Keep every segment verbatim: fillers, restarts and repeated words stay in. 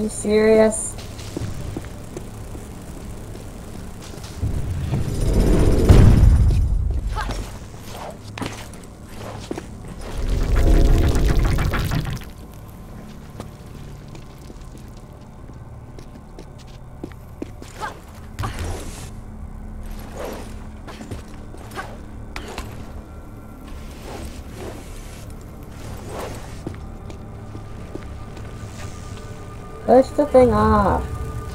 you serious? Push the thing off.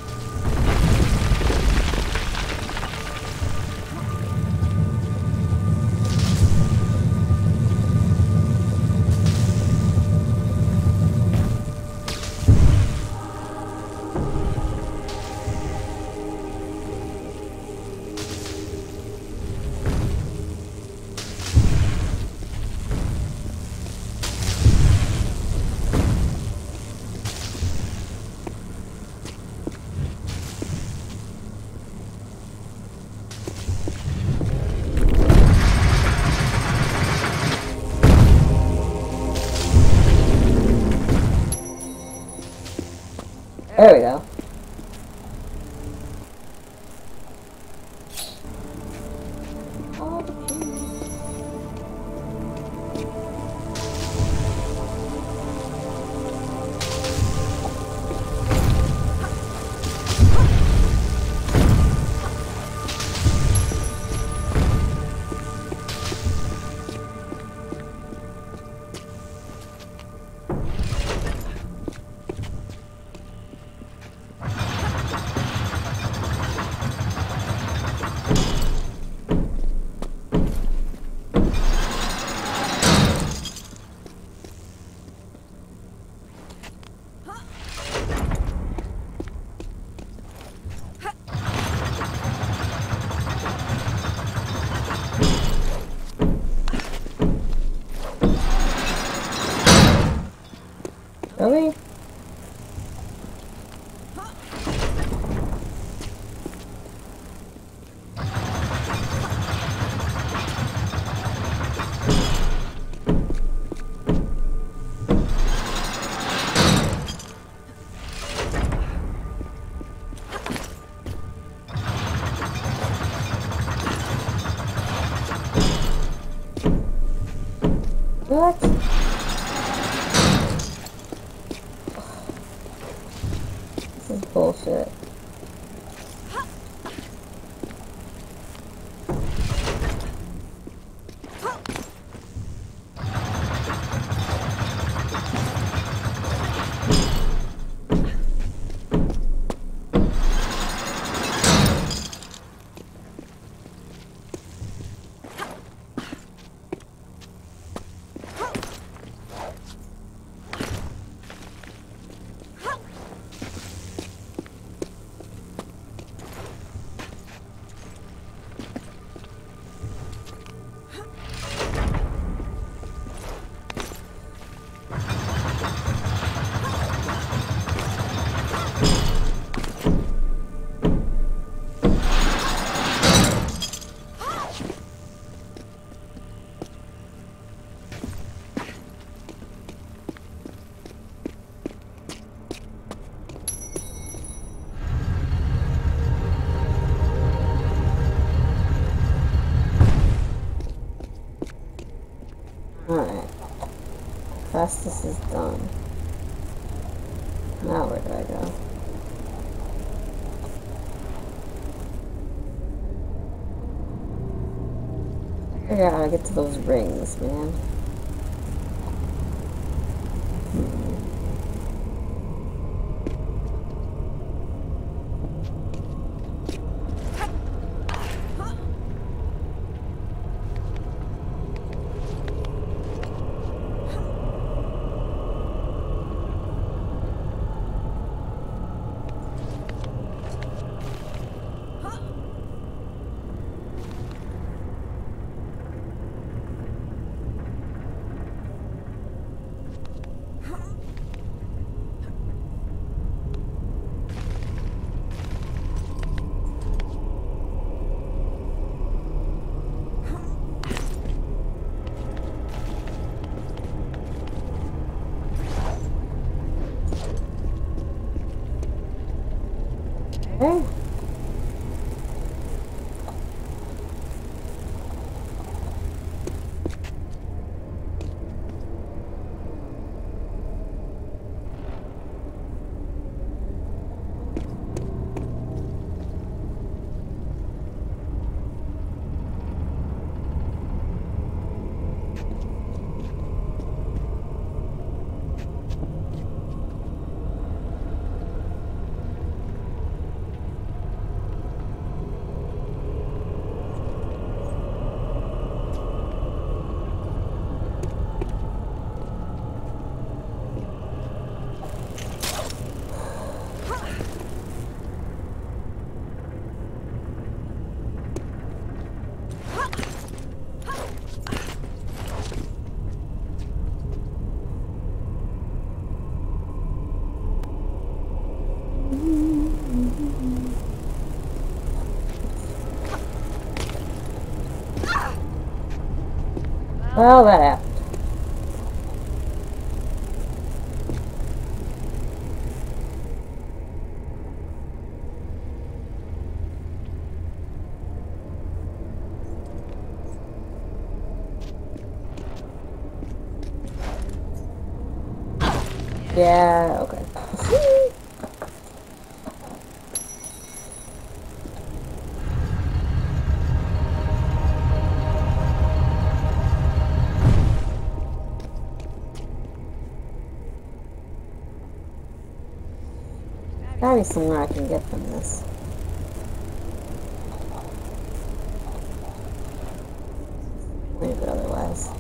There we go. All the keys. Really? What? This is bullshit. Alright. Fastest is done. Now where do I go? I figure out how to get to those rings, man. Hmm. Okay. Well, that happened. Yeah, okay. Gotta be somewhere I can get from this. Leave it otherwise.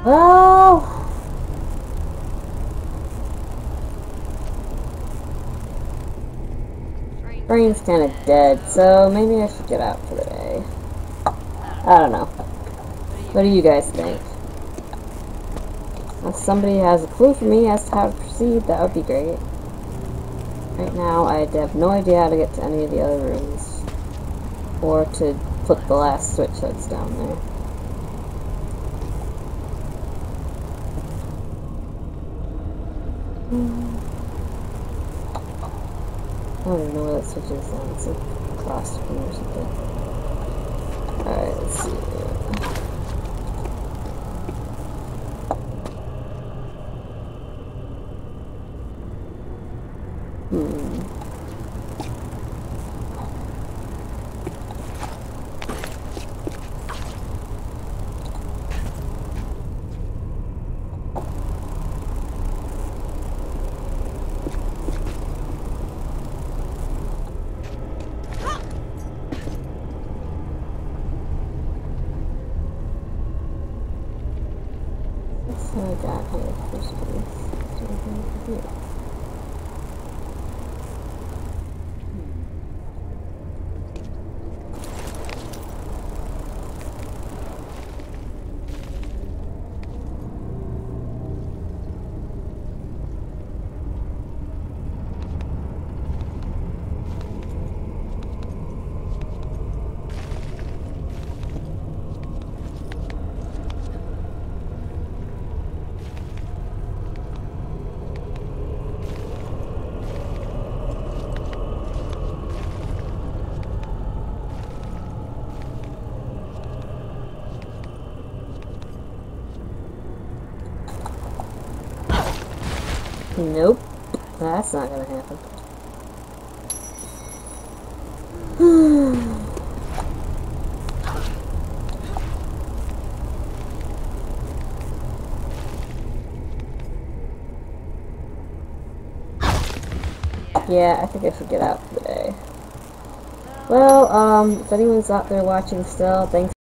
Well, brain's kind of dead, so maybe I should get out for the day. I don't know. What do you guys think? If somebody has a clue for me as to how to proceed, that would be great. Right now, I have no idea how to get to any of the other rooms. Or to put the last switch that's down there. I don't even know where that switch is now. It's like across from or something. Alright, let's see. Hmm. So I got here first place. So we're going to here. Nope. That's not gonna happen. Yeah, I think I should get out for the day. Well, um, if anyone's out there watching still, thanks